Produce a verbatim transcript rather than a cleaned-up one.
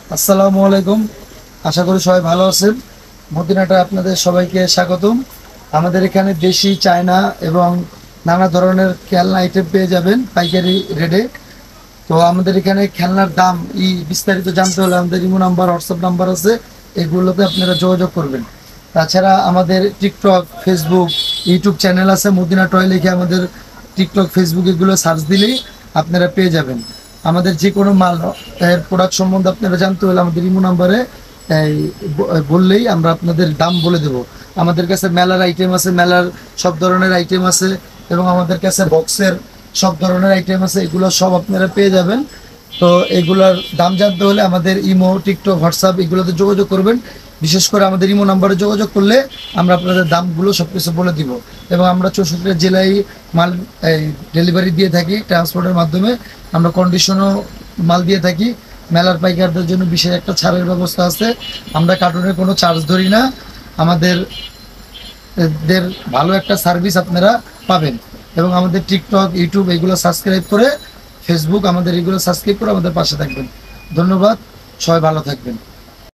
আসসালামু আলাইকুম। আশা করি সবাই ভালো আছেন। মদিনাটা আপনাদের সবাইকে স্বাগতম। আমাদের এখানে দেশি, চায়না এবং নানা ধরনের খেলনা আইটেম পেয়ে যাবেন পাইকারি রেটে। তো আমাদের এখানে খেলনার দাম ই বিস্তারিত জানতে হলে আমাদের ইমো নাম্বার, হোয়াটসঅ্যাপ নাম্বার আছে, এগুলোতে আপনারা যোগাযোগ করবেন। তাছাড়া আমাদের টিকটক, ফেসবুক, ইউটিউব চ্যানেল আছে। মদিনা টয় লিখে আমাদের টিকটক, ফেসবুক এগুলো সার্চ দিলেই আপনারা পেয়ে যাবেন। আমাদের যে কোনো মাল এর প্রোডাক্ট সম্বন্ধে আপনারা জানতে হলে আমাদের ইমো নাম্বারে এই ব- বললেই আমরা আপনাদের দাম বলে দেব। আমাদের কাছে মেলার আইটেম আছে, মেলার সব ধরনের আইটেম আছে, এবং আমাদের কাছে বক্সের সব ধরনের আইটেম আছে। এগুলো সব আপনারা পেয়ে যাবেন। তো এগুলোর দাম জানতে হলে আমাদের ইমো, টিকটক, হোয়াটসঅ্যাপ এগুলোতে যোগাযোগ করবেন। বিশেষ করে আমাদের ইমো নাম্বারে যোগাযোগ করলে আমরা আপনাদের দামগুলো সব কিছু বলে দিব। এবং আমরা চৌষট্টি জেলায় মাল এই ডেলিভারি দিয়ে থাকি ট্রান্সপোর্টের মাধ্যমে। আমরা কন্ডিশনও মাল দিয়ে থাকি। মেলার পাইকারদের জন্য বিশেষ একটা ছাড়ের ব্যবস্থা আছে। আমরা কার্টুনের কোনো চার্জ ধরি না। আমাদের দের ভালো একটা সার্ভিস আপনারা পাবেন। এবং আমাদের টিকটক, ইউটিউব এগুলো সাবস্ক্রাইব করে, ফেসবুক আমাদের এগুলো সাবস্ক্রাইব করে আমাদের পাশে থাকবেন। ধন্যবাদ, সবাই ভালো থাকবেন।